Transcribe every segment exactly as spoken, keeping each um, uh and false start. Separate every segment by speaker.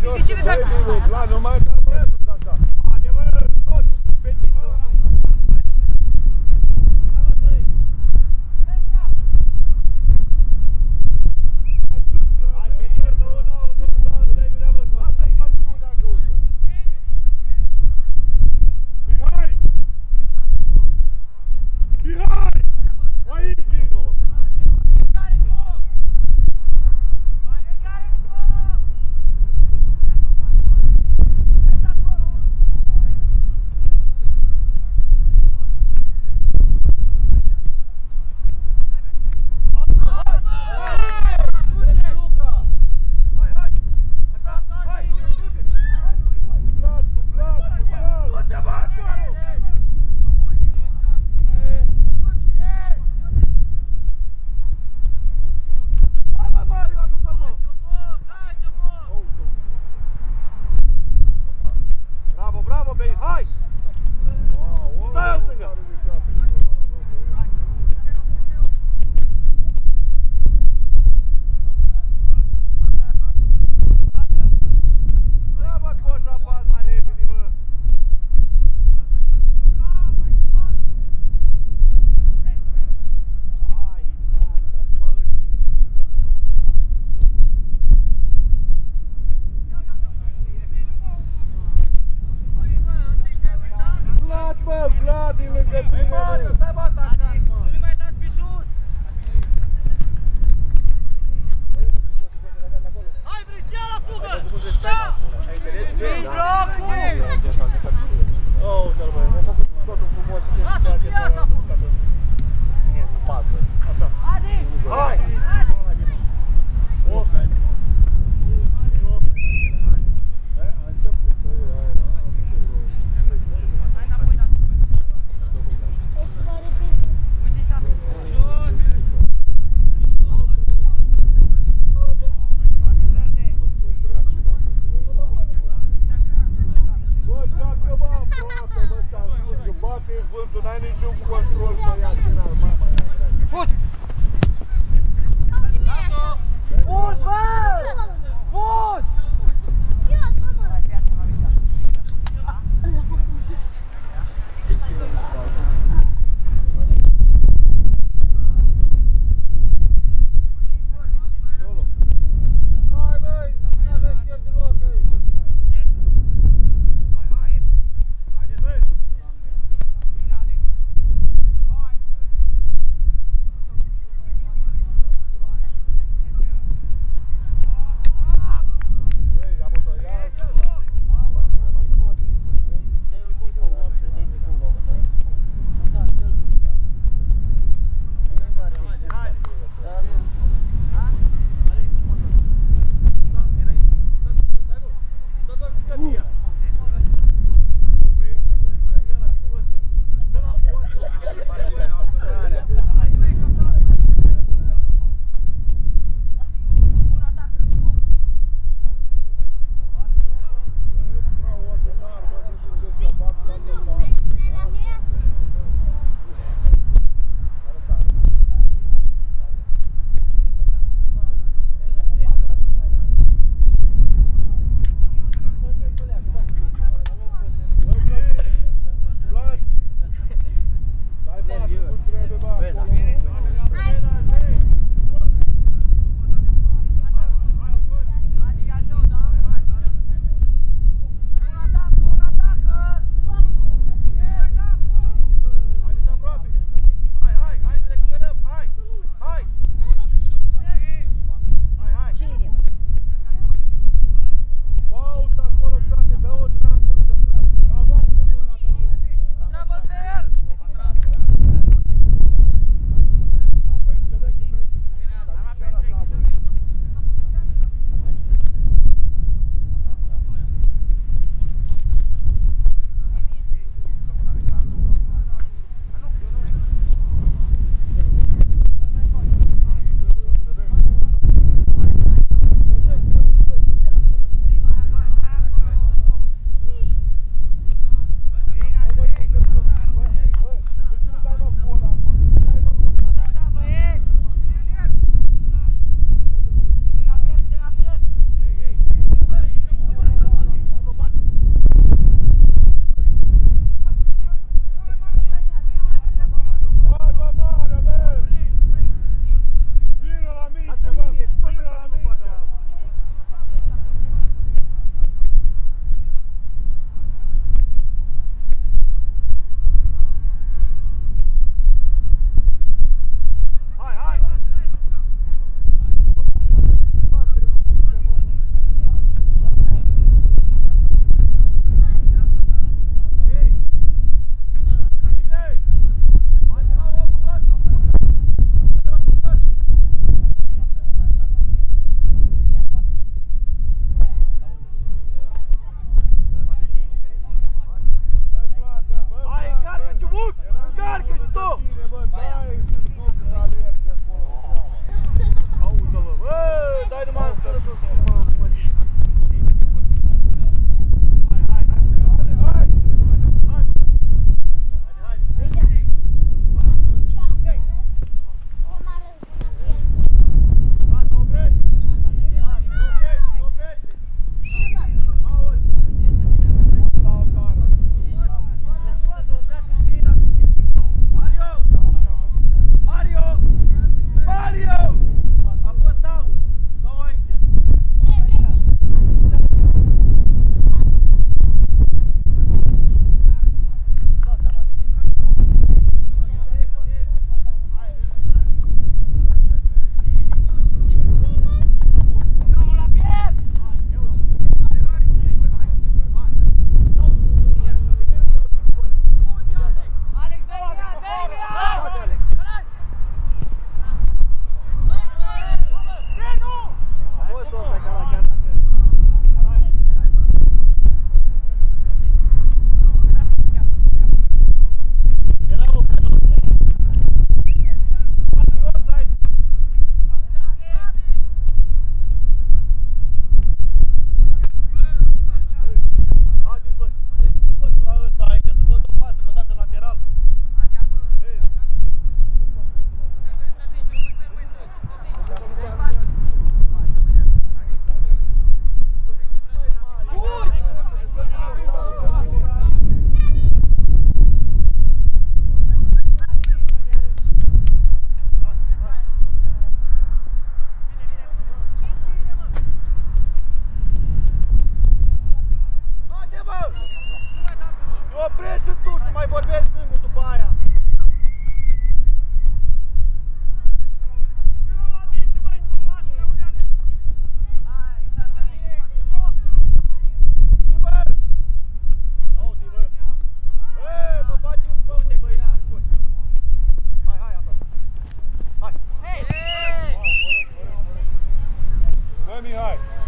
Speaker 1: La, nu mai da băiatul așa. Adevăr, tot pe țină.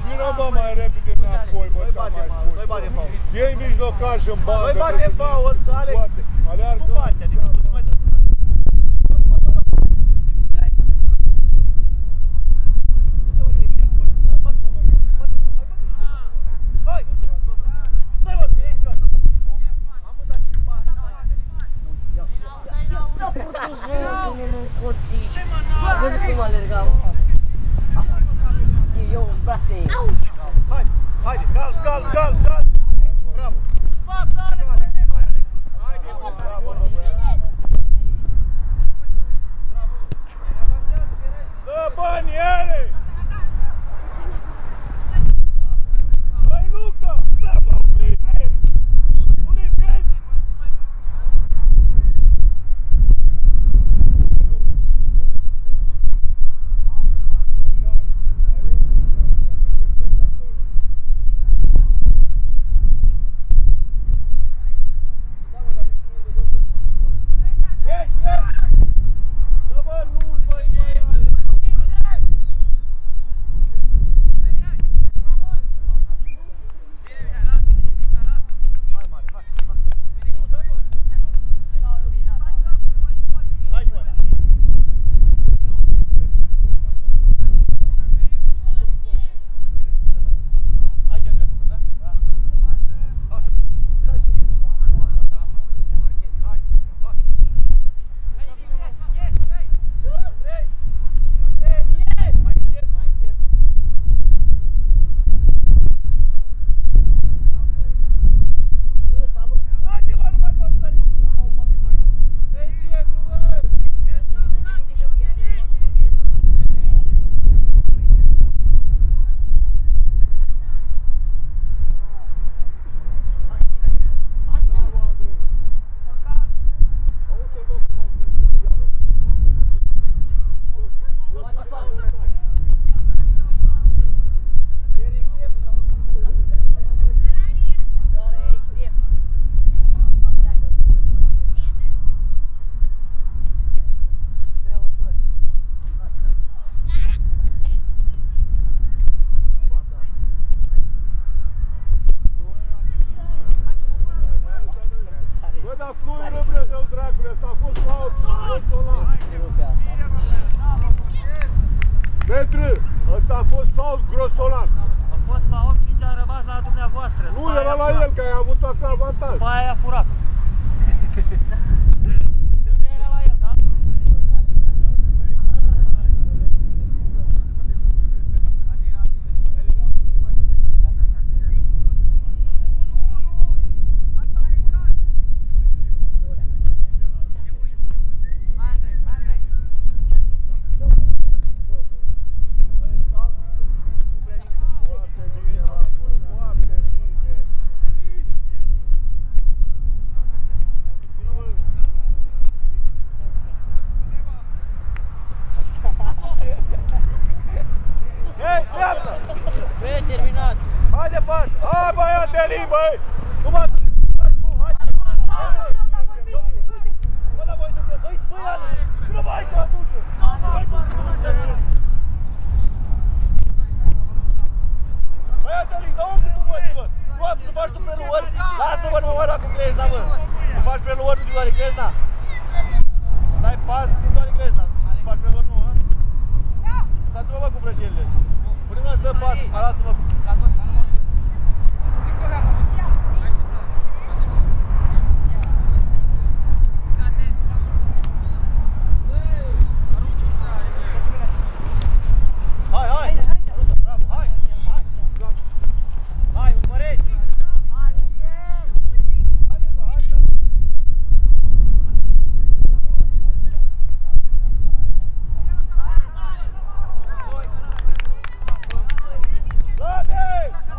Speaker 1: Vină bă mai repede înapoi, bă, ce-am mai spus.
Speaker 2: Noi batem faul.
Speaker 1: Ei mijlocaș în bandă.
Speaker 2: Noi batem faul, Alex.
Speaker 1: Aleargă.
Speaker 2: Tu bați, adică tu mai dă.
Speaker 3: Ai văzut cum alergam? Eu în brațe.
Speaker 2: Haide, haide, calm, calm, calm, calm. Bravo. Față, Alex, hai, Alex. Haide, bă, bravo.
Speaker 1: Dă bani, ele! Băi, Luca! Dă bani, bine! Nu-i vezi? Petru, ăsta a fost fault grosolan.
Speaker 4: A fost fault, mingea a rămas la dumneavoastră.
Speaker 1: Nu, era la el, că ai avut acolo avantaj.
Speaker 4: După aia a furat. Era la el, da?
Speaker 2: Hai departe!
Speaker 1: Hai băiat de limb, băi!
Speaker 2: Nu mă tu! Hai! Bă, da, voi sunteți! Băi, băi, Ale! Nu mai ai că atunci! Băiat de limb, dar unde tu mă, mă? Nu am să faci tu preluări? Lasă-mă, nu mă mă la cu Grezna, mă! Să faci preluări nu din doar Grezna? Dai pas din doar Grezna, să faci preluări nu, hă? Stați-mă, mă, cu brăjelile! Până dă pas, mai lasă-mă! Hai, hai! Bravo, hai! Hai! Hai, urmărești! Haideți, bă, haideți! Lade!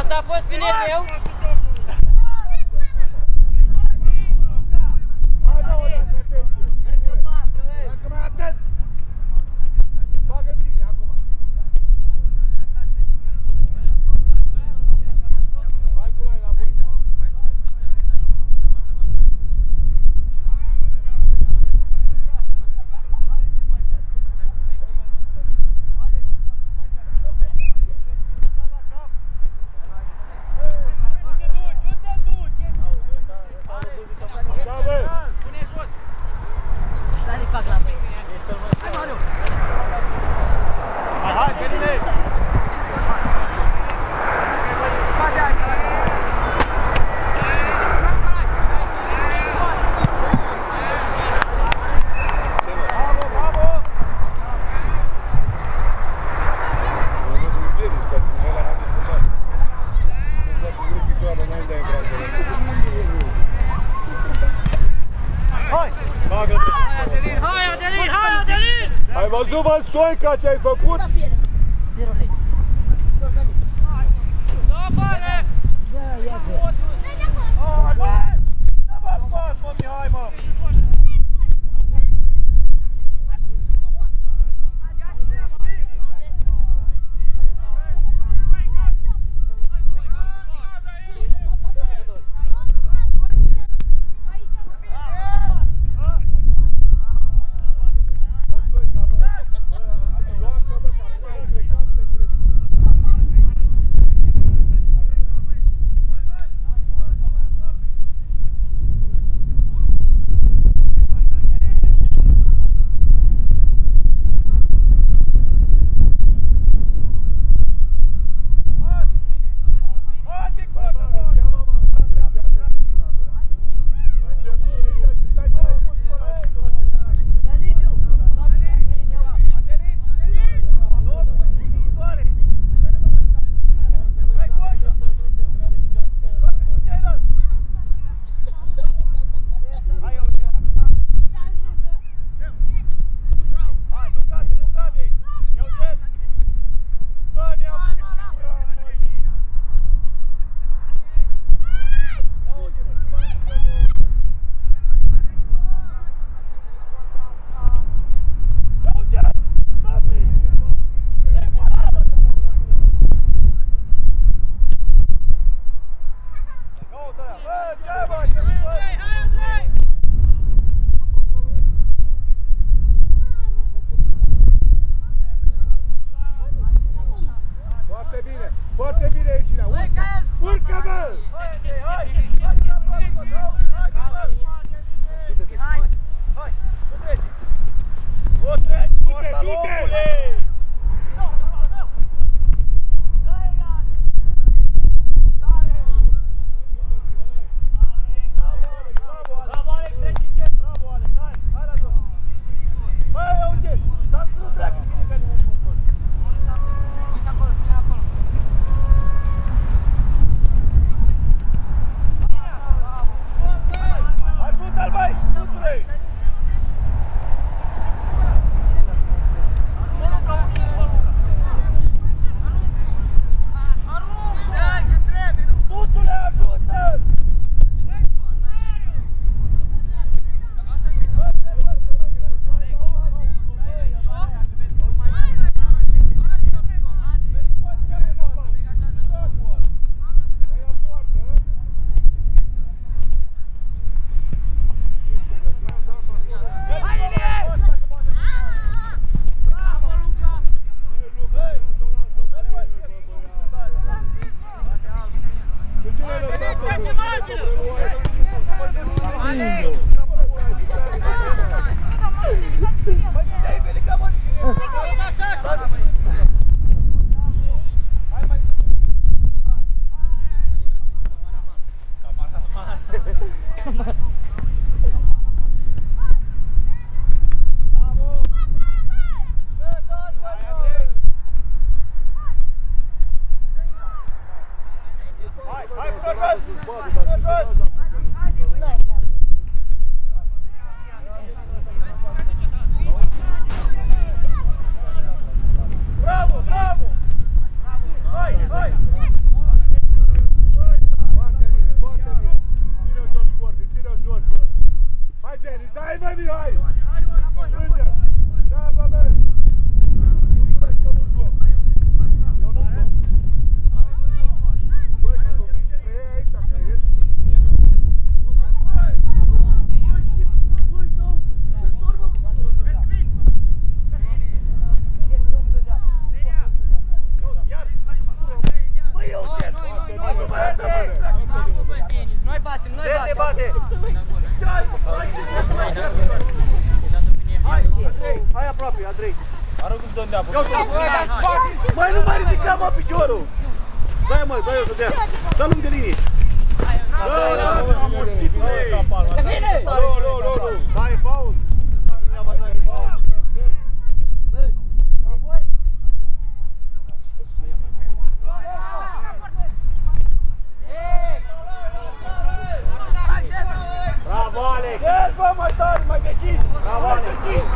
Speaker 4: Ăsta a fost Pineteu?
Speaker 1: Hai, nouă, dacă atenție!
Speaker 4: Încă patru, ei!
Speaker 1: Dacă mai atent! Bagă tine acum! Hai cu noi înapoi! Ai văzut, bă, Stoica, ce ai făcut?
Speaker 4: Zero lei.
Speaker 2: Hai, bă! Da, bă, pas, mă, Mihai, mă! Bravo, bravo! Hai, hai!
Speaker 4: Noi batem, noi
Speaker 2: Te
Speaker 4: batem.
Speaker 2: bate! Ce-ai? Hai, ce te mai cer picioare? Hai, Andrei, hai aproape, Andrei.
Speaker 1: Aruncă în de apă.
Speaker 2: Mai nu mai ridica, mă, piciorul! Dai, mă, dai eu să dea. Dă lung de linie. Dă, dă, amorțitule!
Speaker 1: Nu, nu, nu, nu.
Speaker 2: Da, e faul. E faul.
Speaker 1: Bravo, Alex! Yes, bă, mai tare, mai decis! Bravo, Alex!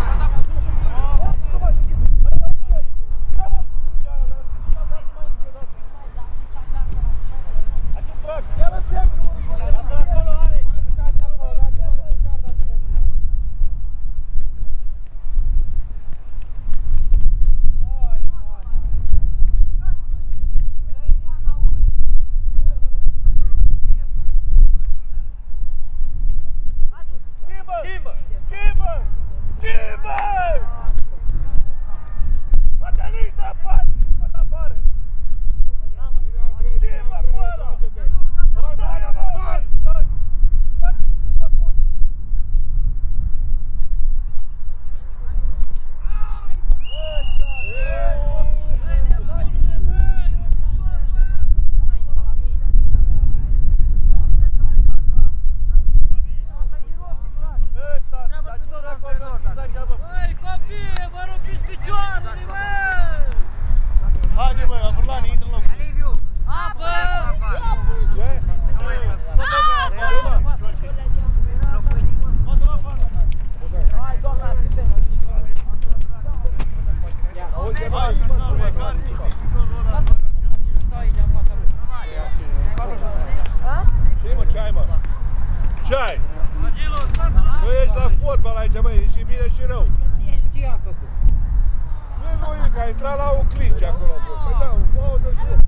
Speaker 2: Haide, bă, Avurlani, intră în loc.
Speaker 4: Apă! Hai, doamna asistent.
Speaker 1: Ce-i, mă, ce-ai, mă? Ce-ai? Tu ești la fotbal aici, bă, e și bine și rău.
Speaker 4: Ce a făcut?
Speaker 1: Nu e nimic, a intrat la un clici acolo. Păi da, un faudă și eu.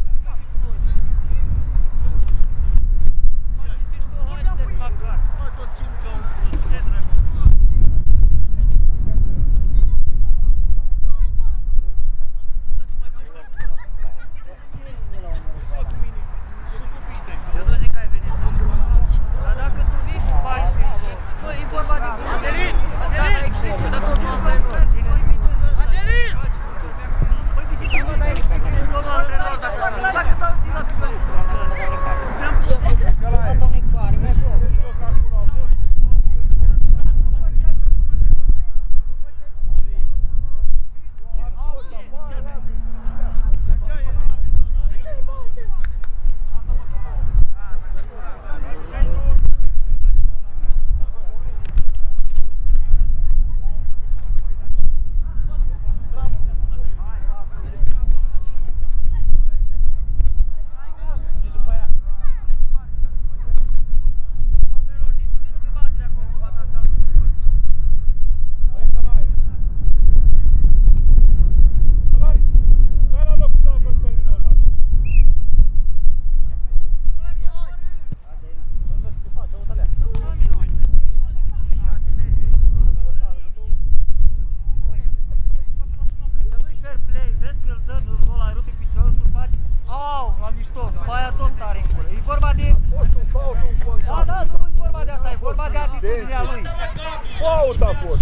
Speaker 1: Fault a fost!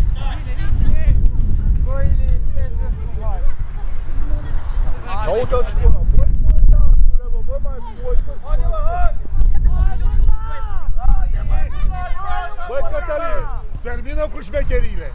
Speaker 1: Caută-ți școala! Băi, băi, dațule, bă, băi, mai băi!
Speaker 2: Haide, mă, haide! Haide, mă, haide!
Speaker 1: Băi, Cătălin, termină cu șmecherile!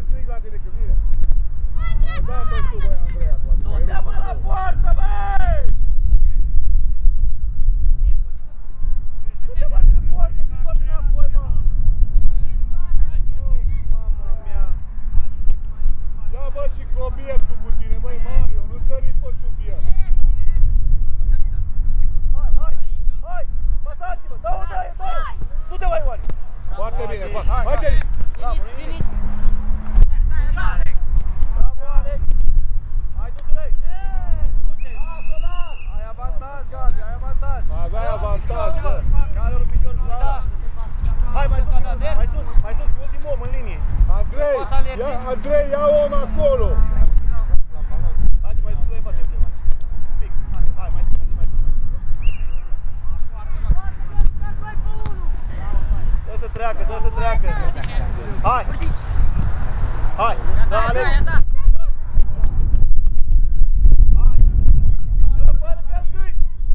Speaker 2: Du-te, mă, la poartă, băi! Bravo, Nini! Bravo, Alex! Hai, du-te! Ai avantaj, Gabi, ai avantaj!
Speaker 1: Aveai avantaj, bă!
Speaker 2: Care lui piciorul și la ăla? Hai, mai sus, mai sus, mai sus, ultimul om în linie!
Speaker 1: Andrei, ia, Andrei, ia om acolo!
Speaker 2: Haide, mai sus, mai face ceva. Pic, hai, mai sus, mai sus, mai sus, mai sus. Dă să treacă, dă să treacă! Hai! Hai! Da, Alex! Hai! Dă, fără călcâi!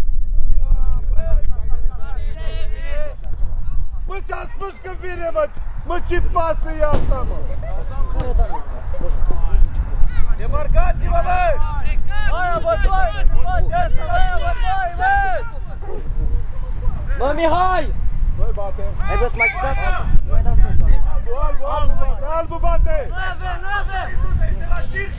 Speaker 1: Bă, ți-am spus că vine, mă! Mă, ce pasă e asta, mă?
Speaker 2: Demarcați-vă, bă! Aia, bă, doi! Bă, terță, aia, bă, doi, bă!
Speaker 4: Bă, Mihai!
Speaker 1: Doi bate!
Speaker 4: Hai, bă, mai chicat?
Speaker 1: Albu, albu, albu bate! Albu bate!
Speaker 2: Nove, nove! De la circ!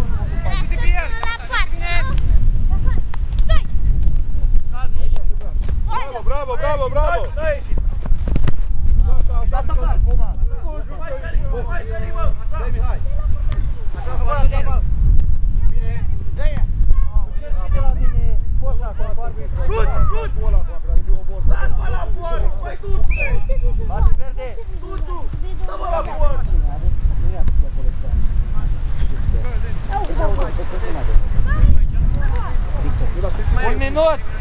Speaker 1: Bravo, bravo, bravo, bravo!
Speaker 2: N-a ieșit!
Speaker 4: Lasă clar, Coma!
Speaker 2: Mai stări, mai stări, mă! Așa!
Speaker 1: Dai, Mihai!
Speaker 2: Așa, foarte bine! Șut, șut! Stați, mă, la poară! Mai du-te!
Speaker 4: Bate verde!
Speaker 2: Du-ți-o! Stă-mă la poară!
Speaker 4: Un minut!